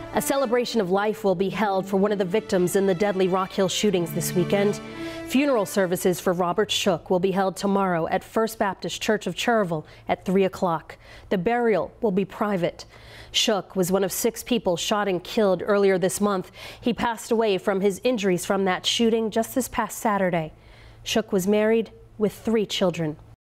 A celebration of life will be held for one of the victims in the deadly Rock Hill shootings this weekend. Funeral services for Robert Shook will be held tomorrow at First Baptist Church of Cherville at 3 o'clock. The burial will be private. Shook was one of 6 people shot and killed earlier this month. He passed away from his injuries from that shooting just this past Saturday. Shook was married with 3 children.